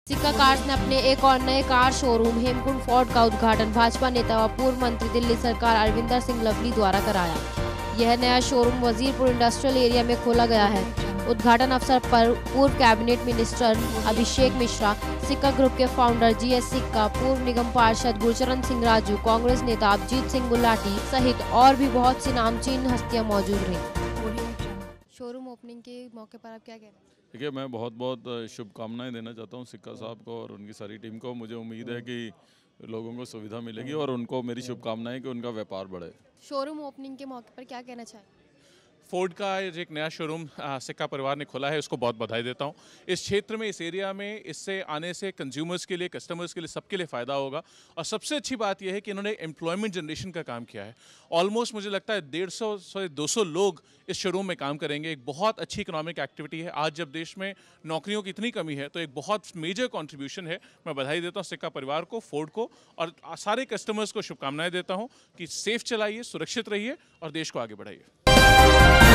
सिक्का कार्स ने अपने एक और नए कार शोरूम हेमकुंड फोर्ड का उद्घाटन भाजपा नेता व पूर्व मंत्री दिल्ली सरकार अरविंदर सिंह लवली द्वारा कराया। यह नया शोरूम वजीरपुर इंडस्ट्रियल एरिया में खोला गया है। उद्घाटन अवसर पर पूर्व कैबिनेट मिनिस्टर अभिषेक मिश्रा, सिक्का ग्रुप के फाउंडर जीएस सिक्का, पूर्व निगम पार्षद गुरचरण सिंह राजू, कांग्रेस नेता अभिजीत सिंह गुलाटी सहित और भी बहुत सी नामचीन हस्तियां मौजूद रहीं। शोरूम ओपनिंग के मौके पर आप क्या कह रहे हैं? देखिए, मैं बहुत बहुत शुभकामनाएं देना चाहता हूं सिक्का साहब को और उनकी सारी टीम को। मुझे उम्मीद है कि लोगों को सुविधा मिलेगी और उनको मेरी शुभकामनाएं कि उनका व्यापार बढ़े। शोरूम ओपनिंग के मौके पर क्या कहना चाहें? फोर्ड का एक नया शोरूम सिक्का परिवार ने खोला है, उसको बहुत बधाई देता हूँ। इस क्षेत्र में, इस एरिया में इससे आने से कंज्यूमर्स के लिए, कस्टमर्स के लिए, सबके लिए फ़ायदा होगा। और सबसे अच्छी बात यह है कि इन्होंने एम्प्लॉयमेंट जनरेशन का काम किया है। ऑलमोस्ट मुझे लगता है 150 से 200 लोग इस शोरूम में काम करेंगे। एक बहुत अच्छी इकोनॉमिक एक्टिविटी है। आज जब देश में नौकरियों की इतनी कमी है तो एक बहुत मेजर कॉन्ट्रीब्यूशन है। मैं बधाई देता हूँ सिक्का परिवार को, फोर्ड को और सारे कस्टमर्स को शुभकामनाएं देता हूँ कि सेफ चलाइए, सुरक्षित रहिए और देश को आगे बढ़ाइए।